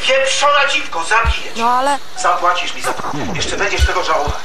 Pieprzona dziwko, zabiję cię. No ale... Zapłacisz mi za to. Jeszcze będziesz tego żałować.